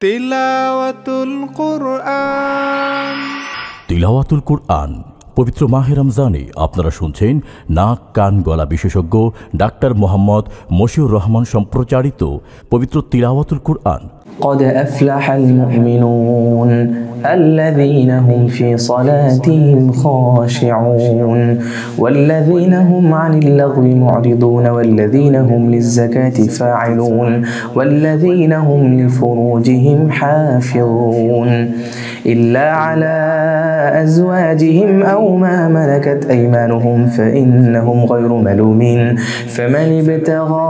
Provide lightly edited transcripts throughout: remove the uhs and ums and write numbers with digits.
তিলাওয়াতুল কুরআন। তিলাওয়াতুল কুরআন পবিত্র মাহে রমজানে আপনারা শুনছেন নাক কান গলা বিশেষজ্ঞ ডাক্তার মোহাম্মদ মশিউর রহমান সম্প্রচারিত পবিত্র তিলাওয়াতুল কুরআন। قد أفلح المؤمنون الذين هم في صلاتهم خاشعون والذين هم عن اللغو معرضون والذين هم للزكاة فاعلون والذين هم لفروجهم حافظون إلا على أزواجهم أو ما ملكت أيمانهم فإنهم غير ملومين فمن ابتغى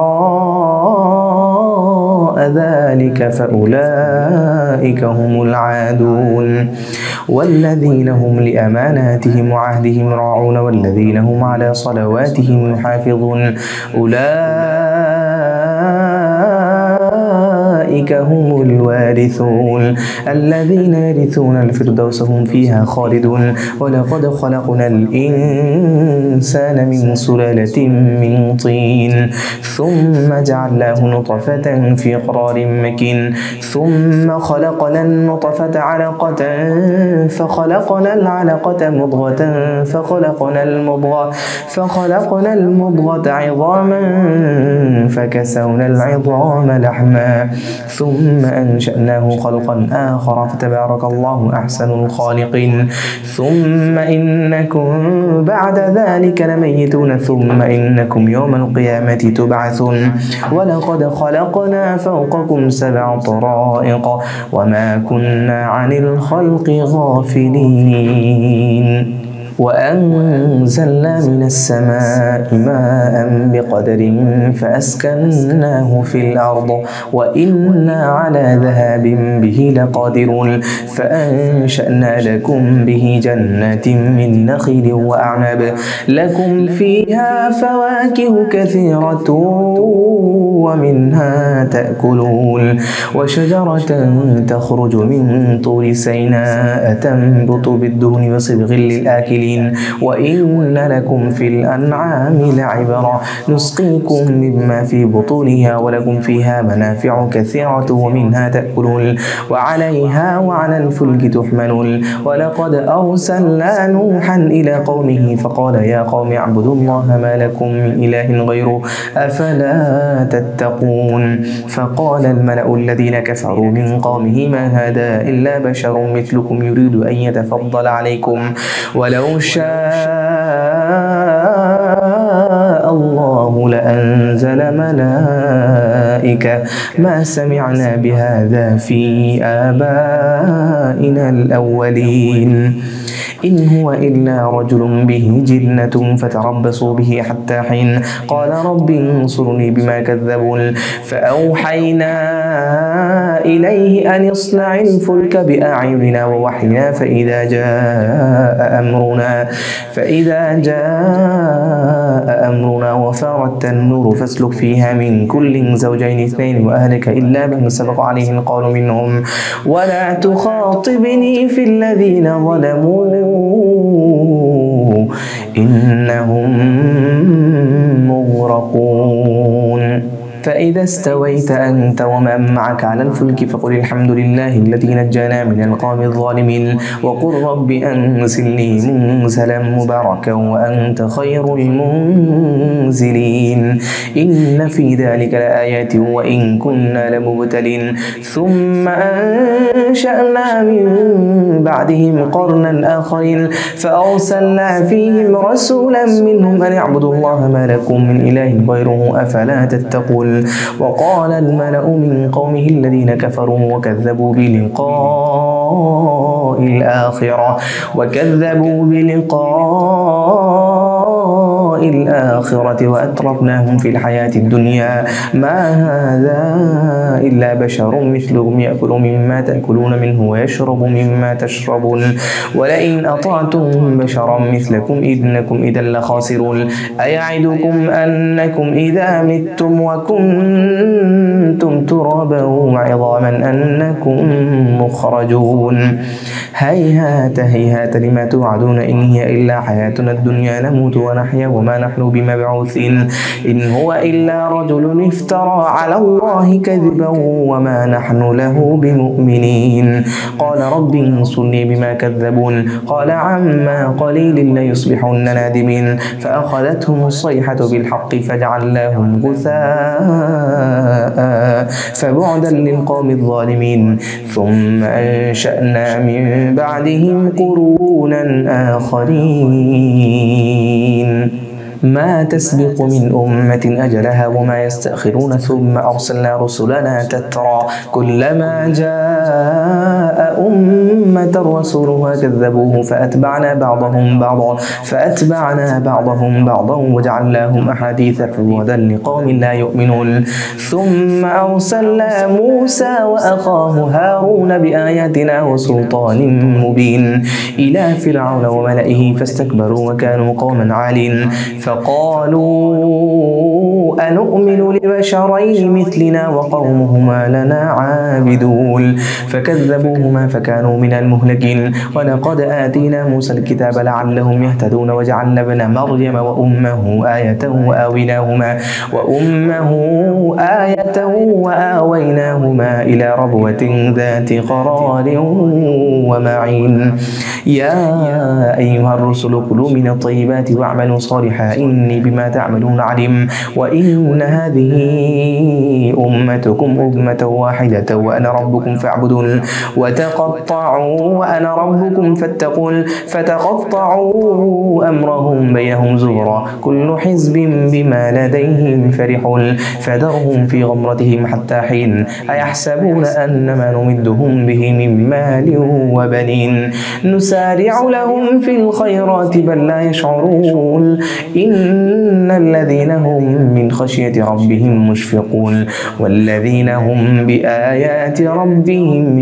وراء ذلك فأولئك هم العادون والذين هم لأماناتهم وعهدهم راعون والذين هم على صلواتهم يحافظون أولئك هم الوارثون الذين يرثون الفردوس هم فيها خالدون ولقد خلقنا الإنسان من سلالة من طين ثم جعلناه نطفة في قرار مكين ثم خلقنا النطفة علقة فخلقنا العلقة مضغة فخلقنا المضغة عظاما فكسونا العظام لحما ثم أنشأناه خلقا آخر فتبارك الله أحسن الخالقين ثم إنكم بعد ذلك لميتون ثم إنكم يوم القيامة تبعثون ولقد خلقنا فوقكم 7 طرائق وما كنا عن الخلق غافلين وأنزلنا من السماء ماء بقدر فأسكناه في الأرض وإنا على ذهاب به لقادرون فأنشأنا لكم به جنات من نخيل وأعناب لكم فيها فواكه كثيرة ومنها تأكلون وشجرة تخرج من طور سيناء تنبت بالدهن وصبغ للآكلين وإن لكم في الأنعام لعبرة نسقيكم مما في بطونها ولكم فيها منافع كثيرة ومنها تأكلون وعليها وعلى الفلك تحملون ولقد أرسلنا نوحا إلى قومه فقال يا قوم اعبدوا الله ما لكم من إله غيره أفلا تتقون فقال الملأ الذين كفروا من قومه ما هذا إلا بشر مثلكم يريد أن يتفضل عليكم ولو شاء الله لأنزل ملائكة ما سمعنا بهذا في آبائنا الأولين إن هو إلا رجل به جنة فتربصوا به حتى حين قال رب انصرني بما كذبون فأوحينا إليه أن اصنع الفلك بأعيننا ووحينا فإذا جاء أمرنا وفارت النور فاسلك فيها من كل زوجين 2 وأهلك إلا من سبق عليه القول منهم ولا تخاطبني في الذين ظلموا إنهم مغرقون فإذا استويت أنت ومن معك على الفلك فقل الحمد لله الذي نجانا من القوم الظالمين وقل رب أنزلني منزلا مباركا وأنت خير المنزلين إن في ذلك لآيات وإن كنا لمبتلين ثم أنشأنا من بعدهم قرنا آخرين فأرسلنا فيهم رسولا منهم أن اعبدوا الله ما لكم من إله غيره أفلا تتقون وقال الملأ من قومه الذين كفروا وكذبوا بلقاء الآخرة وأترفناهم في الحياة الدنيا ما هذا إلا بشر مثلكم يأكل مما تأكلون منه ويشرب مما تشربون ولئن أطعتم بشرا مثلكم إنكم إذا لخاسرون أيعدكم أنكم إذا متم وكنتم ترابا وعظاما أنكم مخرجون هيهات هيهات لما توعدون إن هي إلا حياتنا الدنيا نموت ونحيا وما وما نحن بمبعوثين إن هو إلا رجل افترى على الله كذبا وما نحن له بمؤمنين قال رب انصرني بما كذبون قال عما قليل ليصبحن نادمين فأخذتهم الصيحة بالحق فجعلناهم غثاء فبعدا للقوم الظالمين ثم أنشأنا من بعدهم قرونا آخرين ما تسبق من أمة أجلها وما يستأخرون ثم أرسلنا رسلنا تترى كلما جاء أمة رسولها كذبوه فأتبعنا بعضهم بعضا وجعلناهم أحاديث فبعدا لقوم لا يؤمنون ثم أرسلنا موسى وأخاه هارون بآياتنا وسلطان مبين إلى فرعون وملئه فاستكبروا وكانوا قوما عالين فقالوا أنؤمن لبشرين مثلنا وقومهما لنا عابدون فكذبوهما فكانوا من المهلكين ولقد آتينا موسى الكتاب لعلهم يهتدون وجعلنا ابن مريم وأمه آية وآويناهما إلى ربوة ذات قرار ومعين يا أيها الرسل كلوا من الطيبات واعملوا صالحا إني بما تعملون عليم وإن هذه أمتكم أمة واحدة وأنا ربكم فاعبدون وتقطعوا وأنا ربكم فاتقون فتقطعوا أمرهم بينهم زبرا كل حزب بما لديهم فرحون فذرهم في غمرتهم حتى حين أيحسبون أن ما نمدهم به من مال وبنين نسارع لهم في الخيرات بل لا يشعرون إن الذين هم من خشية ربهم مشفقون والذين هم بآيات ربهم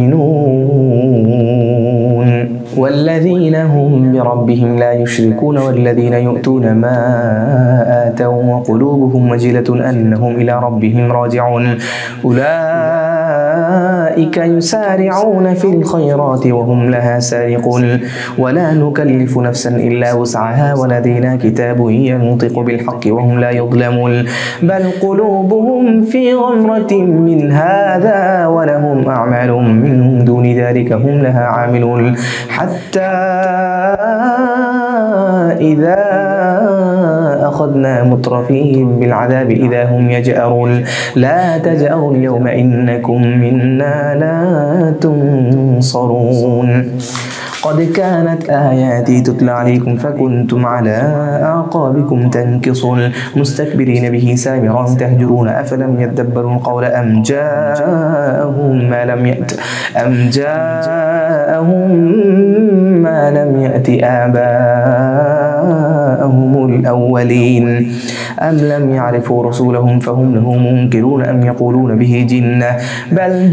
يؤمنون والذين هم بربهم لا يشركون والذين يؤتون ما آتوا وقلوبهم وجلة أنهم إلى ربهم راجعون أولئك يسارعون في الخيرات وهم لها سارقون ولا نكلف نفسا إلا وسعها ولدينا كتاب ينطق بالحق وهم لا يظلمون بل قلوبهم في غمرة من هذا ولهم أعمال من دون ذلك هم لها عاملون حتى إذا أخذنا مترفيهم بالعذاب إذا هم يجأرون لا تجأروا اليوم إنكم منا لا تنصرون قد كانت آياتي تتلى عليكم فكنتم على أعقابكم تنكصون مستكبرين به سامرا تهجرون أفلم يدبروا القول أم جاءهم ما لم يأت آباءهم الأولين أم لم يعرفوا رسولهم فهم له منكرون أم يقولون به جنة بل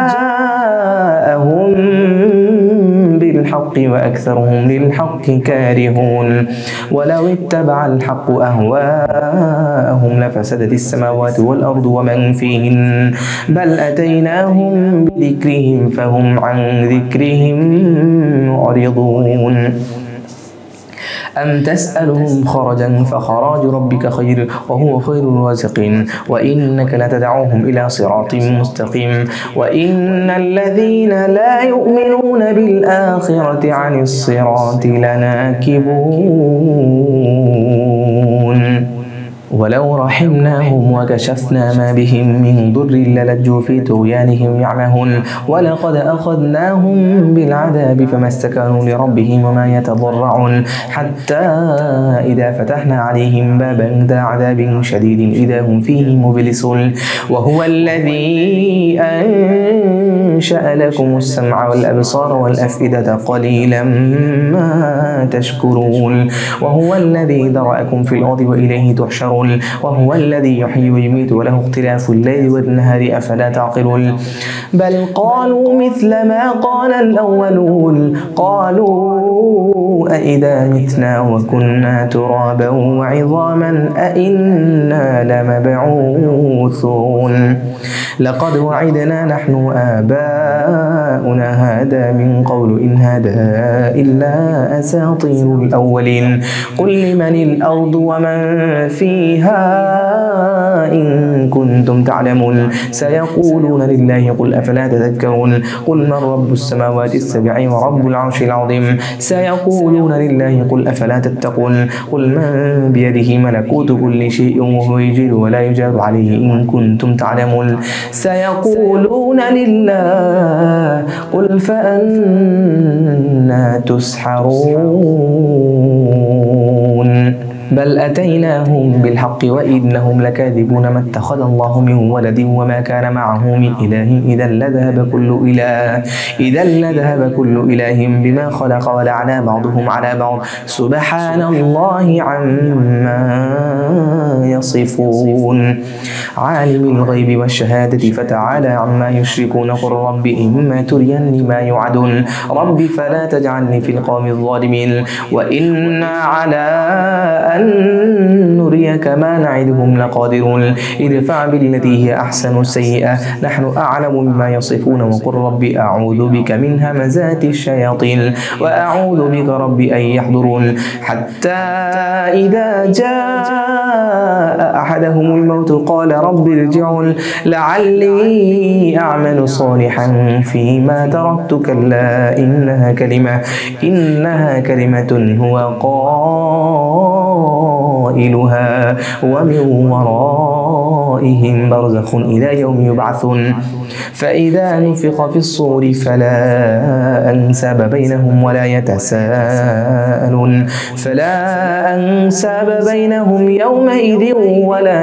جاءهم بالحق وأكثرهم للحق كارهون ولو اتبع الحق أهواءهم لفسدت السماوات والأرض ومن فيهن بل أتيناهم بذكرهم فهم عن ذكرهم معرضون أم تسألهم خرجا فخراج ربك خير وهو خير الرازقين وإنك لتدعوهم إلى صراط مستقيم وإن الذين لا يؤمنون بالآخرة عن الصراط لناكبون ولو رحمناهم وكشفنا ما بهم من ضر للجوا في طغيانهم يعمهون ولقد أخذناهم بالعذاب فما استكانوا لربهم وما يتضرعون حتى إذا فتحنا عليهم بابا ذا عذاب شديد إذا هم فيه مبلسون وهو الذي أنشأ لكم السمع والأبصار والأفئدة قليلا ما تشكرون وهو الذي ذرأكم في الأرض وإليه تحشرون وهو الذي يحيي ويميت وله اختلاف الليل والنهار أفلا تعقلون بل قالوا مثل ما قال الأولون قالوا أئذا متنا وكنا ترابا وعظاما أئنا لمبعوثون لقد وعدنا نحن آباؤنا آباؤنا هذا من قول إن هذا إلا أساطير الأولين قل لمن الأرض ومن فيها إن كنتم تعلمون سيقولون لله قل أفلا تذكرون قل من رب السماوات السبع ورب العرش العظيم سيقولون لله قل أفلا تتقون قل من بيده ملكوت كل شيء وهو يجير ولا يجار عليه إن كنتم تعلمون سيقولون لله قل فأنى تسحرون بل أتيناهم بالحق وإنهم لكاذبون ما اتخذ الله من ولد وما كان معه من إله إذا لذهب كل إله بما خلق ولعلى بعضهم على بعض سبحان الله عما يصفون عالم الغيب والشهادة فتعالى عما يشركون قل رب إما تريني ما يوعدون رب فلا تجعلني في القوم الظالمين وإنا على أن نريك ما نعدهم لقادرون ادفع بالتي هي أحسن السيئة نحن أعلم بما يصفون وقل رب أعوذ بك من همزات الشياطين وأعوذ بك رب أن يحضرون حتى إذا جاء أحدهم الموت قال رب ارجعون لعلي أعمل صالحا فيما تركت كلا إنها كلمة هو قائلها ومن ورائهم برزخ إلى يوم يبعثون فإذا نفخ في الصور فلا أنساب بينهم يومئذ ولا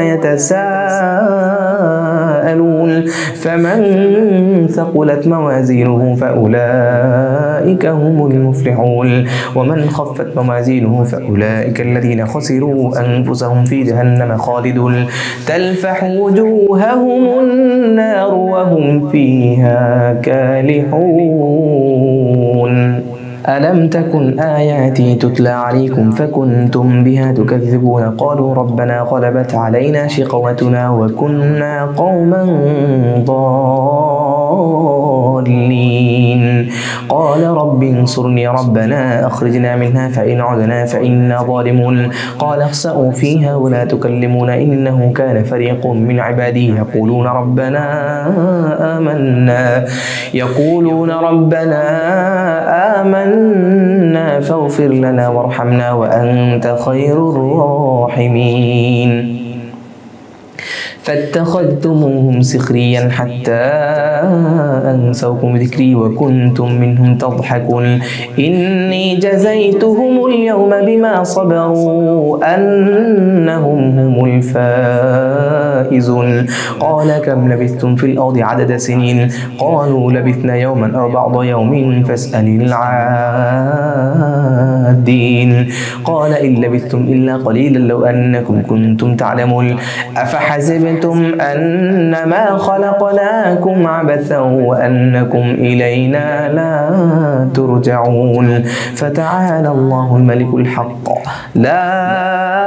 يتساءلون فمن ثقلت موازينه فأولئك هم المفلحون ومن خفت موازينه فأولئك الذين خسروا أنفسهم في جهنم خالدون تلفح وجوههم النار وهم فيها كالحون ألم تكن آياتي تتلى عليكم فكنتم بها تكذبون قالوا ربنا غلبت علينا شقوتنا وكنا قوما ضالين قال رب انصرني ربنا أخرجنا منها فإن عدنا فإنا ظالمون قال اخسئوا فيها ولا تكلمون إنه كان فريق من عبادي يقولون ربنا آمنا فاغفر لنا وارحمنا وأنت خير الراحمين فاتخذتموهم سخريا حتى أنسوكم ذكري وكنتم منهم تضحكون إني جزيتهم اليوم بما صبروا أنهم هم الفائزون قال كم لبثتم في الأرض عدد سنين قالوا لبثنا يوما أو بعض يوم فاسأل العادين قال إن لبثتم إلا قليلا لو أنكم كنتم تعلمون أفحسبتم أنما خلقناكم عبثا وأنكم إلينا لا ترجعون فتعالى الله الملك الحق لا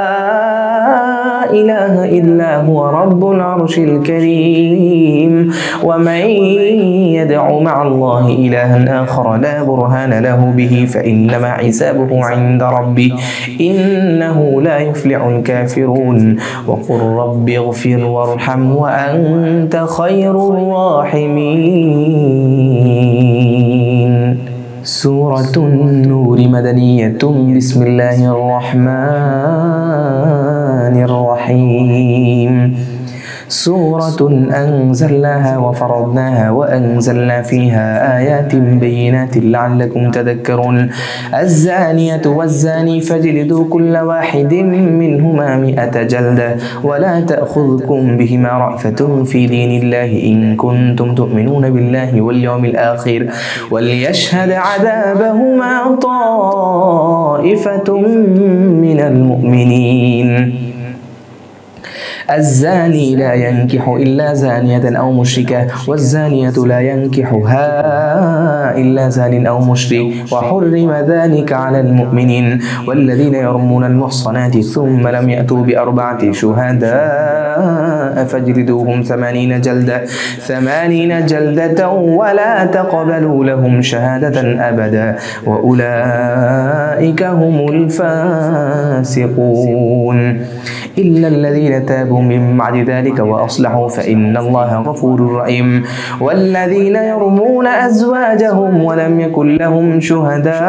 إله إلا هو رب العرش الكريم ومن يدع مع الله إلها آخر لا برهان له به فإنما حسابه عند ربه إنه لا يفلح الكافرون وقل رب اغفر وارحم وأنت خير الراحمين سورة النور مدنية بسم الله الرحمن الرحيم سورة أنزلناها وفرضناها وأنزلنا فيها آيات بينات لعلكم تذكرون الزانية والزاني فاجلدوا كل واحد منهما 100 جلدة ولا تأخذكم بهما رأفة في دين الله إن كنتم تؤمنون بالله واليوم الآخر وليشهد عذابهما طائفة من المؤمنين الزاني لا ينكح إلا زانية أو مشركة، والزانية لا ينكحها إلا زان أو مشرك، وحرم ذلك على المؤمنين. والذين يرمون المحصنات ثم لم يأتوا بأربعة شهداء فاجلدوهم 80 جلدة ولا تقبلوا لهم شهادة أبدا وأولئك هم الفاسقون. إلا الذين تابوا من بعد ذلك وأصلحوا فإن الله غفور رحيم. والذين يرمون أزواجهم ولم يكن لهم شهداء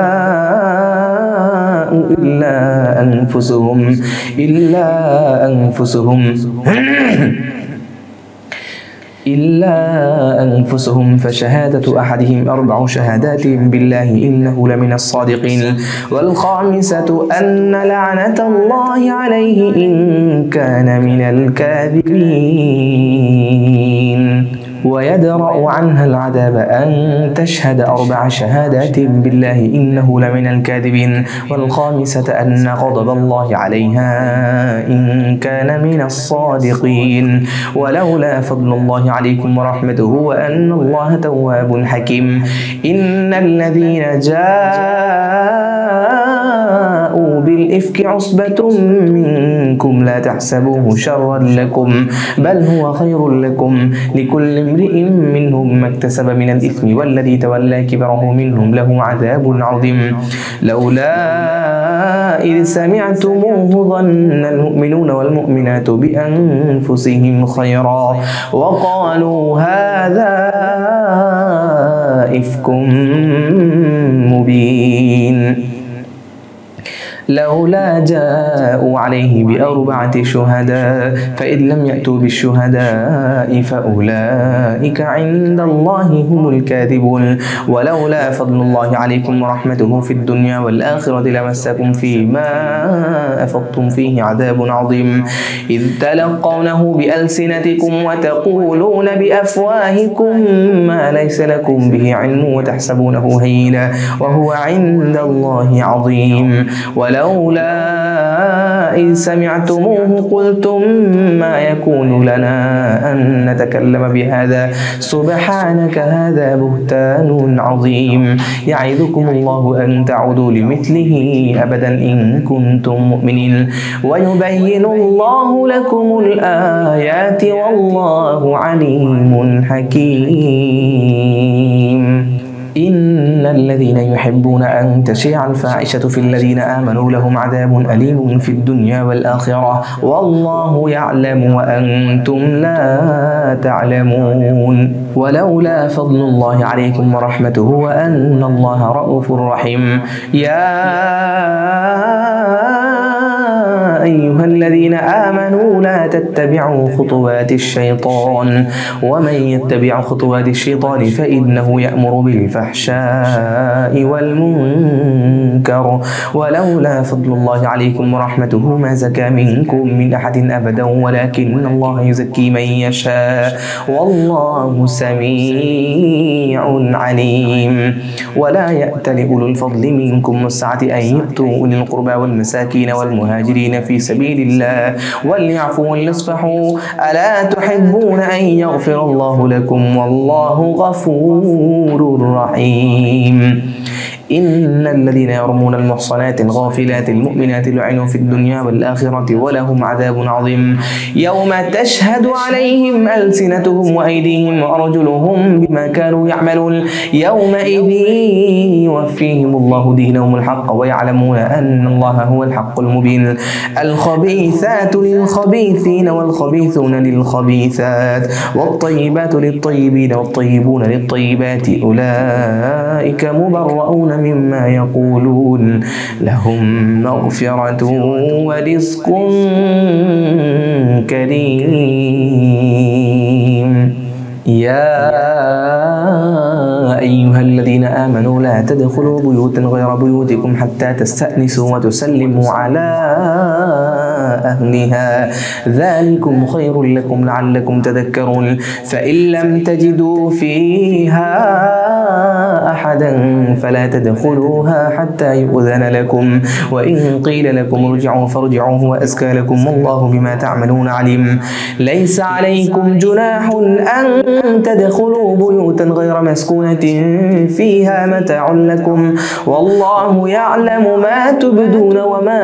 إلا أنفسهم فشهادة أحدهم 4 شهادات بالله إنه لمن الصادقين. والخامسة أن لعنة الله عليه إن كان من الكاذبين. ويدرأ عنها العذاب أن تشهد 4 شهادات بالله إنه لمن الكاذبين. والخامسة أن غضب الله عليها إن كان من الصادقين. ولولا فضل الله عليكم ورحمته وأن الله تواب حكيم. إن الذين جاءوا بالإفك عصبة منكم لا تحسبوه شرا لكم بل هو خير لكم لكل امرئ منهم ما اكتسب من الإثم والذي تولى كبره منهم له عذاب عظيم. لولا إذ سمعتموه ظن المؤمنون والمؤمنات بأنفسهم خيرا وقالوا هذا إفك مبين. لولا جاءوا عليه ب4 شهداء فإذ لم يأتوا بالشهداء فأولئك عند الله هم الكاذبون. ولولا فضل الله عليكم ورحمته في الدنيا والآخرة لمسكم فيما أفضتم فيه عذاب عظيم. إذ تلقونه بألسنتكم وتقولون بأفواهكم ما ليس لكم به علم وتحسبونه هينا وهو عند الله عظيم. ولولا إذ سمعتموه قلتم ما يكون لنا أن نتكلم بهذا سبحانك هذا بهتان عظيم. يعظكم الله أن تعودوا لمثله أبدا إن كنتم مؤمنين. ويبين الله لكم الآيات والله عليم حكيم. إن الذين يحبون أن تشيع الفاحشة في الذين آمنوا لهم عذاب أليم في الدنيا والآخرة والله يعلم وأنتم لا تعلمون. ولولا فضل الله عليكم ورحمته وأن الله رؤوف رحيم. يا أيها الذين آمنوا لا تتبعوا خطوات الشيطان ومن يتبع خطوات الشيطان فإنه يأمر بالفحشاء والمنكر. ولولا فضل الله عليكم ورحمته ما زكى منكم من أحد أبدا ولكن الله يزكي من يشاء والله سميع عليم. ولا يأتل أولو الفضل منكم والسعة أن يؤتوا أولي القربى والمساكين والمهاجرين في سبيل الله وليعفوا وليصفحوا ألا تحبون أن يغفر الله لكم والله غفور رحيم. إن الذين يرمون المحصنات الغافلات المؤمنات لعنوا في الدنيا والآخرة ولهم عذاب عظيم. يوم تشهد عليهم ألسنتهم وأيديهم وأرجلهم بما كانوا يعملون يومئذ يوفيهم الله دينهم الحق ويعلمون أن الله هو الحق المبين. الخبيثات للخبيثين والخبيثون للخبيثات والطيبات للطيبين والطيبون للطيبات أولئك مبرؤون مما يقولون لهم مغفرة ورزق كريم. يا أيها الذين آمنوا لا تدخلوا بيوتا غير بيوتكم حتى تستأنسوا وتسلموا على أهلها ذلكم خير لكم لعلكم تذكرون فإن لم تجدوا فيها أحدا فلا تدخلوها حتى يؤذن لكم وإن قيل لكم ارجعوا فارجعوا هو أزكى لكم والله بما تعملون عليم ليس عليكم جناح أن تدخلوا بيوتا غير مسكونة فيها متاع لكم والله يعلم ما تبدون وما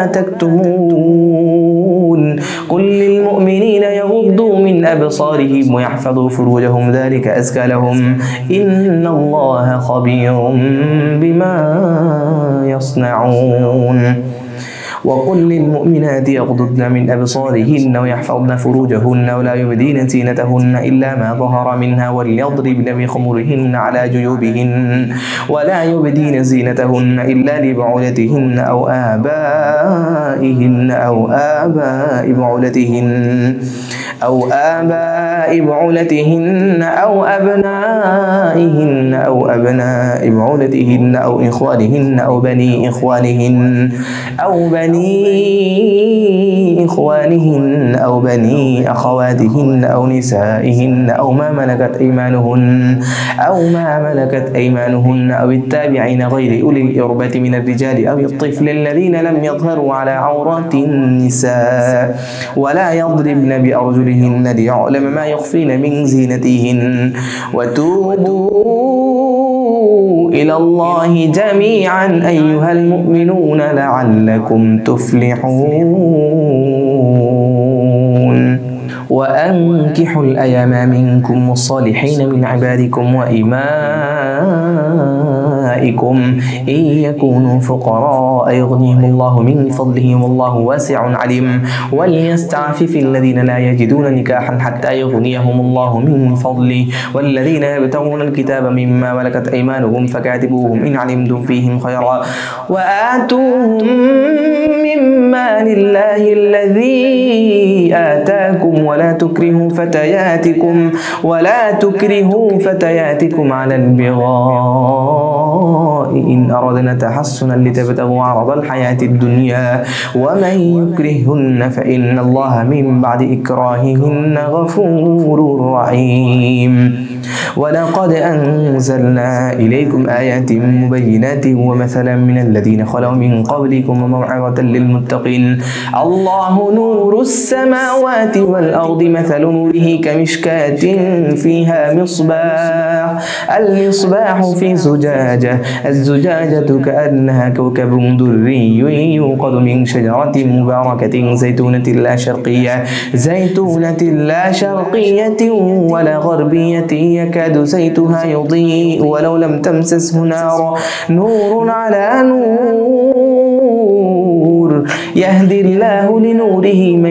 تكتمون قل للمؤمنين يغضوا من أبصارهم ويحفظوا فروجهم ذلك أزكى لهم إن الله خبير بما يصنعون وقل للمؤمنات يغضضن من أبصارهن ويحفظن فروجهن ولا يبدين زينتهن إلا ما ظهر منها وليضربن بخمرهن على جيوبهن ولا يبدين زينتهن إلا لبعولتهن أو آبائهن أو آباء بعولتهن أو أبنائهن أو أبناء بعولتهن أو إخوانهن أو بني إخوانهن أو بني أخواتهن أو نسائهن أو ما ملكت أيمانهن أو التابعين غير أولي الإربة من الرجال أو الطفل الذين لم يظهروا على عورات النساء ولا يضربن بأرجلهن ليعلم ما يخفين من زينتهن وتوبوا إلى الله جميعا أيها المؤمنون لعلكم تفلحون وأنكحوا الأيام منكم والصالحين من عبادكم وإمائكم إن يكونوا فقراء يغنيهم الله من فضله والله واسع عليم وليستعفف الذين لا يجدون نكاحا حتى يغنيهم الله من فضله والذين يبتغون الكتاب مما ملكت أيمانهم فكاتبوهم إن علمتم فيهم خيرا وآتوهم مما لله الذي آتاكم ولا تكرهوا فتياتكم على البغاء إن أردنا تحصنا لتبتغوا عرض الحياة الدنيا ومن يكرهن فإن الله من بعد إكراههن غفور رحيم ولقد أنزلنا إليكم آيات مبينات ومثلا من الذين خلوا من قبلكم وموعظة للمتقين الله نور السماوات والأرض مثل نوره كمشكاة فيها المصباح في زجاجة الزجاجة كأنها كوكب دري يوقد من شجرة مباركة زيتونة لا شرقية ولا غربية يكاد زيتها يضيء ولو لم تمسسه نور على نور يهدي الله لنوره من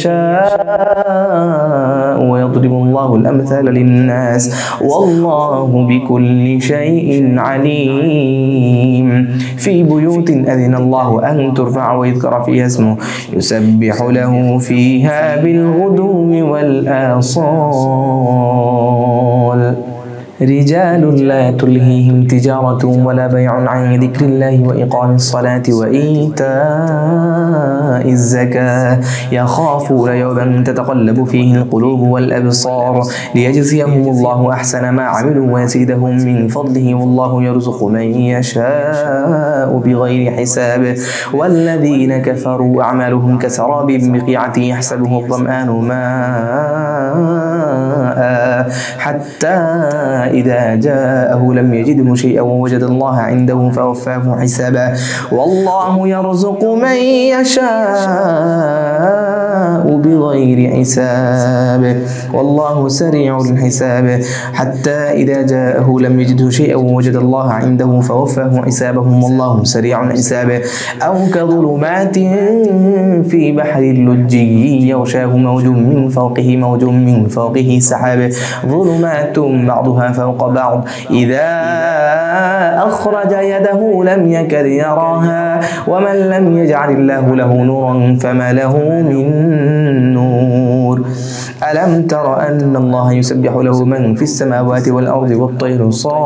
يشاء ويضرب الله الأمثال للناس والله بكل شيء عليم في بيوت أذن الله أن ترفع ويذكر فيها اسمه يسبح له فيها بالغدو والآصال رجال لا تلهيهم تجارة ولا بيع عن ذكر الله وإقام الصلاة وإيتاء الزكاة يخافون يوما تتقلب فيه القلوب والأبصار ليجزيهم الله أحسن ما عملوا ويزيدهم من فضله والله يرزق من يشاء بغير حساب والذين كفروا أعمالهم كسراب بقيعة يحسبه الظمآن ماء حتى إذا جاءه لم يجده شيئا ووجد الله عنده فوفاه حسابه والله يرزق من يشاء بغير حساب والله سريع الحساب حتى إذا جاءه لم يجده شيئا ووجد الله عنده فوفاه حسابهم والله سريع الحساب أو كظلمات في بحر اللجي يغشاه موج من فوقه سحاب ظلمات بعضها فوق بعض إذا أخرج يده لم يكد يراها ومن لم يجعل الله له نورا فما له من نور ألم تر أن الله يسبح له من في السماوات والأرض والطير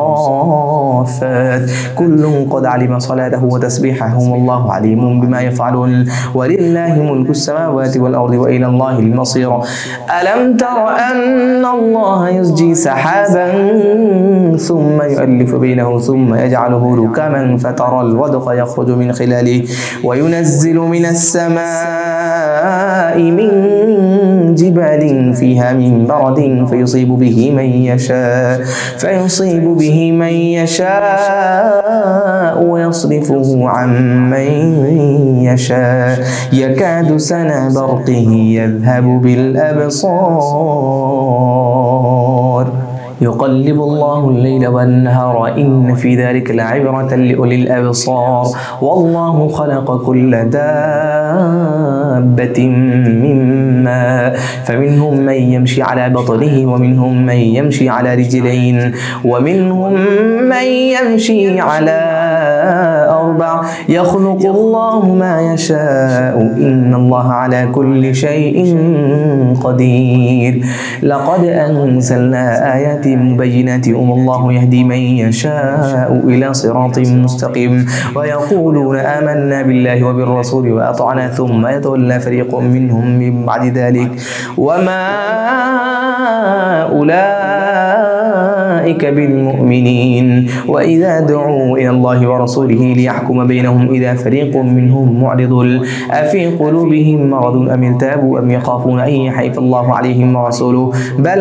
صافات كل قد علم صلاته وتسبيحه والله عليم بما يفعلون ولله ملك السماوات والأرض وإلى الله المصير ألم تر أن الله يزجي سحابا ثم يؤلف بينه ثم يجعله ركاما فترى الودق يخرج من خلاله وينزل من السماء من جبال فيها من برد فيصيب به من يشاء ويصرفه عن من يشاء يكاد سنا برقه يذهب بالأبصار يقلب الله الليل والنهار إن في ذلك لعبرة لأولي الأبصار والله خلق كل دابة من ماء فمنهم من يمشي على بطنه ومنهم من يمشي على رجلين ومنهم من يمشي على أربع يخلق الله ما يشاء إن الله على كل شيء قدير لقد أنزلنا آيات مبينات الله يهدي من يشاء إلى صراط مستقيم ويقولون آمنا بالله وبالرسول وأطعنا ثم يتولى فريق منهم من بعد ذلك وما أولئك بالمؤمنين وإذا دعوا إلى الله ورسوله ليحكم بينهم إذا فريق منهم معرضون أفي قلوبهم مرض أم ارتابوا أم يخافون أن يحيف الله عليهم ورسوله بل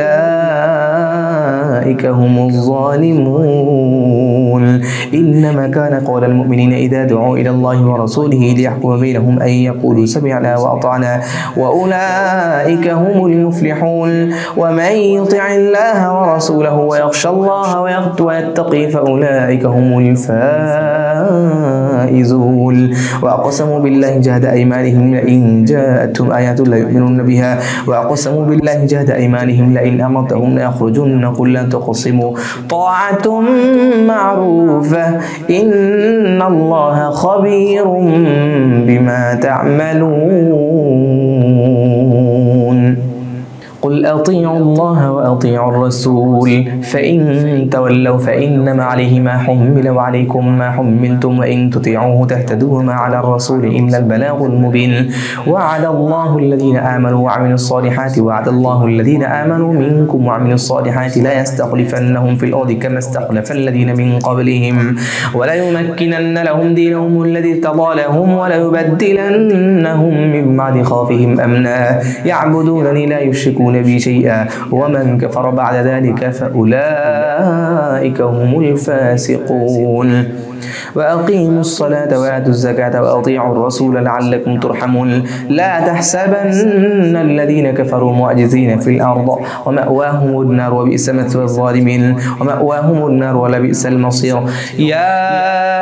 أولئك هم الظالمون إنما كان قول المؤمنين إذا دعوا إلى الله ورسوله ليحكم بينهم أن يقولوا سمعنا وأطعنا وأولئك هم المفلحون ومن يطع الله ورسوله ويخشى الله ويتقي فأولئك هم الفائزون وأقسموا بالله جهد أيمانهم لئن جاءتهم آيات لا يؤمنون بها وأقسموا بالله جهد أيمانهم لئن أمرتهم ليخرجن قل لا تقسموا طاعة معروفة إن الله خبير بما تعملون قل أطيعوا الله وأطيعوا الرسول فإن تولوا فإنما عليه ما حمل وعليكم ما حملتم وإن تطيعوه تهتدوا وما على الرسول إلا البلاغ المبين وعد الله الذين آمنوا وعملوا الصالحات وعد الله الذين آمنوا منكم وعملوا الصالحات لا يستخلفنهم في الأرض كما استخلف الذين من قبلهم وليمكنن لهم دينهم الذي ارتضى لهم وليبدلنهم من بعد خوفهم أمنا يعبدونني لا يشركون بي شيئا ومن كفر بعد ذلك فأولئك هم الفاسقون وأقيموا الصلاة وآتوا الزكاة وأطيعوا الرسول لعلكم ترحمون لا تحسبن الذين كفروا معجزين في الأرض ومأواهم النار وبئس مثوى الظالمين ومأواهم النار ولبئس المصير يا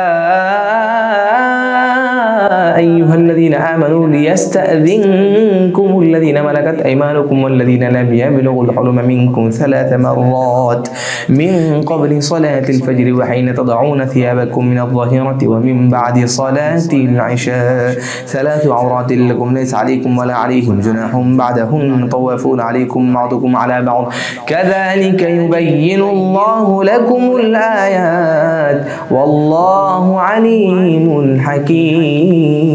أيها الذين آمنوا ليستأذنكم الذين ملكت أيمانكم والذين لم يبلغوا الحلم منكم 3 مرات من قبل صلاة الفجر وحين تضعون ثيابكم من الظهيرة ومن بعد صلاة العشاء 3 عورات لكم ليس عليكم ولا عليهم جناح بعدهن طوافون عليكم بعضكم على بعض كذلك يبين الله لكم الآيات والله عليم حكيم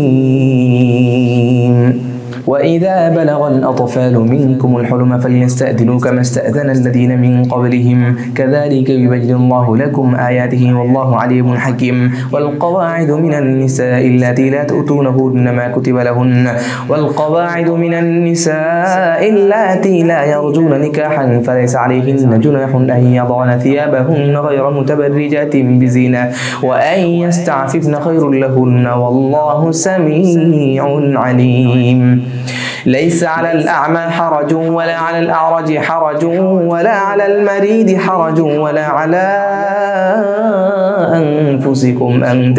وإذا بلغ الأطفال منكم الحلم فليستأذنوا كما استأذن الذين من قبلهم كذلك يبين الله لكم آياته والله عليم حكيم والقواعد من النساء اللاتي لا تؤتونهن ما كتب لهن والقواعد من النساء اللاتي لا يرجون نكاحا فليس عليهن جناح أن يضعن ثيابهن غير متبرجات بزينة وأن يستعففن خير لهن والله سميع عليم ليس على الأعمى حرج ولا على الأعرج حرج ولا على المريض حرج ولا على أنفسكم أن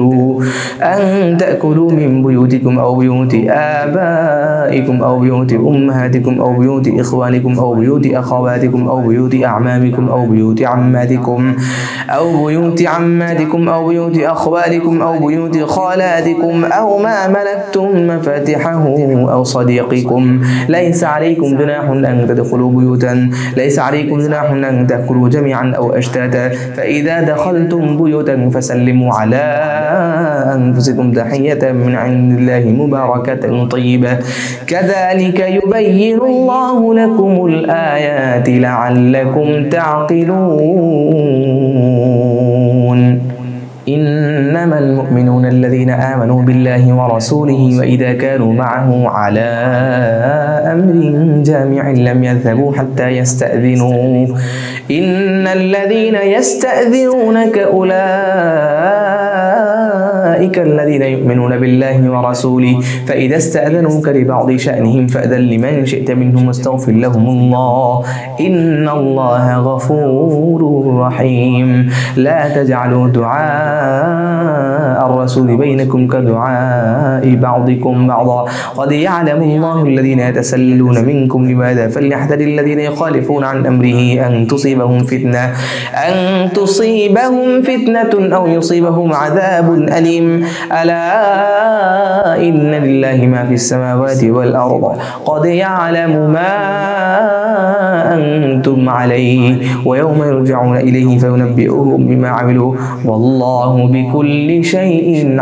تأكلوا من بيوتكم أو بيوت آبائكم أو بيوت أمهاتكم أو بيوت إخوانكم أو بيوت أخواتكم أو بيوت أعمامكم أو بيوت عماتكم أو بيوت أخوالكم أو بيوت خالاتكم أو ما ملكتم مفاتحه أو صديقكم. ليس عليكم جناح أن تدخلوا بيوتا، ليس عليكم جناح أن تأكلوا جميعا أو أشتاتا، فإذا دخلتم بيوتا فسلموا على أنفسكم تحية من عند الله مباركة طيبة، كذلك يبين الله لكم الآيات لعلكم تعقلون. إنما المؤمنون الذين آمنوا بالله ورسوله وإذا كانوا معه على أمر جامع لم يذهبوا حتى يستأذنوه. إن الذين يستأذنونك أولئك الذين يؤمنون بالله ورسوله، فإذا استأذنوك لبعض شأنهم فأذن لمن شئت منهم واستغفر لهم الله، إن الله غفور رحيم. لا تجعلوا دعاء الرسول بينكم كدعاء بعضكم بعضا، قد يعلم الله الذين يتسللون منكم لماذا، فليحذر الذين يخالفون عن أمره أن تصيبهم فتنة أو يصيبهم عذاب أليم. ألا إن لله ما في السماوات والأرض، قد يعلم ما أنتم عليه ويوم يرجعون إليه فينبئهم بما عملوا والله بكل شيء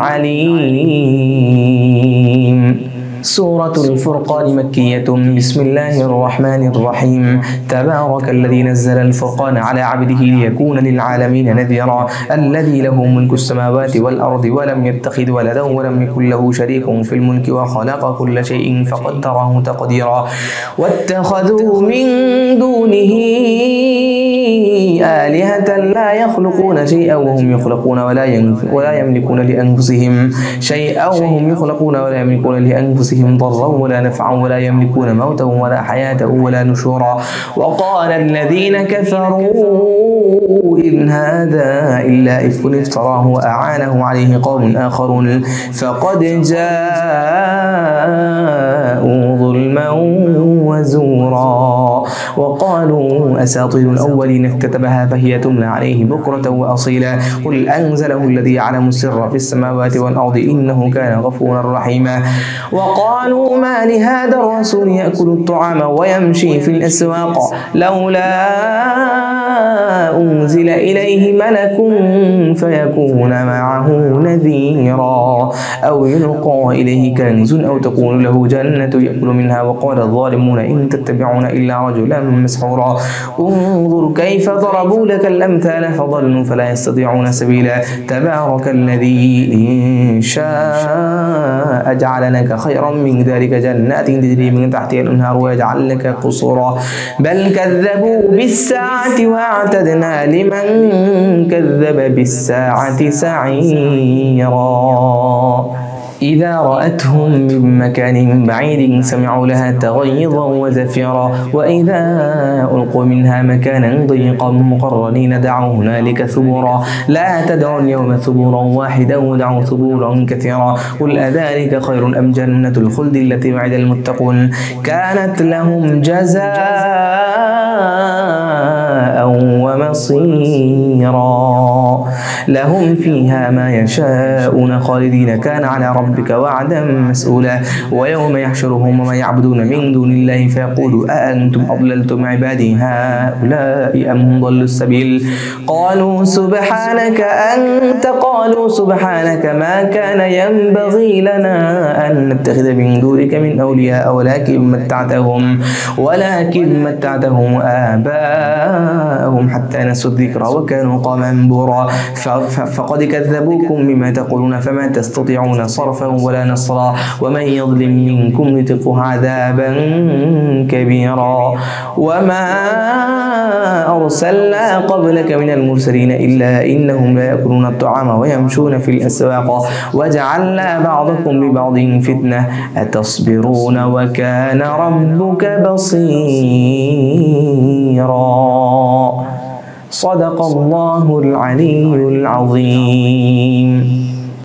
عليم. سورة الفرقان مكية. بسم الله الرحمن الرحيم. تبارك الذي نزل الفرقان على عبده ليكون للعالمين نذيرا، الذي له ملك السماوات والأرض ولم يتخذ ولدا ولم يكن له شريك في الملك وخلق كل شيء فقدره تقديرا. واتخذوا من دونه آلهة لا يخلقون شيئا وهم يخلقون ولا يملكون لأنفسهم شيئا وهم يخلقون ولا يملكون لأنفسهم ضرا ولا نفعا ولا يملكون موتا ولا حياة ولا نشورا. وقال الذين كفروا إن هذا إلا إفك افتراه وأعانه عليه قوم آخرون فقد جاءوا ظلما وزورا. وقالوا أساطير الأولين اكتتبها فهي تملى عليه بكرة وأصيلا. قل أنزله الذي يعلم السر في السماوات والأرض إنه كان غفورا رحيما. وقالوا ما لهذا الرسول يأكل الطعام ويمشي في الأسواق لولا أنزل إليه ملك فيكون معه نذيرا أو يلقى إليه كنز أو تكون له جنة يأكل منها. وقال الظالمون إن تتبعون إلا رجلا مسحورا. انظر كيف ضربوا لك الأمثال فضلوا فلا يستطيعون سبيلا. تبارك الذي إن شاء جعل لك خيرا من ذلك جنات تجري من تحتها الأنهار ويجعل لك قصورا. بل كذبوا بالساعة وأعتدنا لمن كذب بالساعة سعيرا. إذا رأتهم من مكان بعيد سمعوا لها تغيظا وزفيرا. وإذا ألقوا منها مكانا ضيقا مقرنين دعوا هنالك ثبورا. لا تدعوا اليوم ثبورا واحدا ودعوا ثبورا كثيرا. قل أذلك خير أم جنة الخلد التي وعد المتقون كانت لهم جزاء ومصيرا. لهم فيها ما يشاءون خالدين كان على ربك وعدا مسؤولا. ويوم يحشرهم وما يعبدون من دون الله فيقول أأنتم أضللتم عبادي هؤلاء أم هم ضلوا السبيل. قالوا سبحانك ما كان ينبغي لنا أن نتخذ من دونك من أولياء ولكن متعتهم آباءهم حتى نسوا الذكر وكانوا قوما بورا. فقد كذبوكم بما تقولون فما تستطيعون صرفا ولا نصرا. ومن يظلم منكم نذقه عذابا كبيرا. وما أرسلنا قبلك من المرسلين إلا إنهم لا يأكلون الطعام ويمشون في الأسواق وجعلنا بعضكم لبعض فتنة أتصبرون وكان ربك بصيرا. صدق الله العلي العظيم.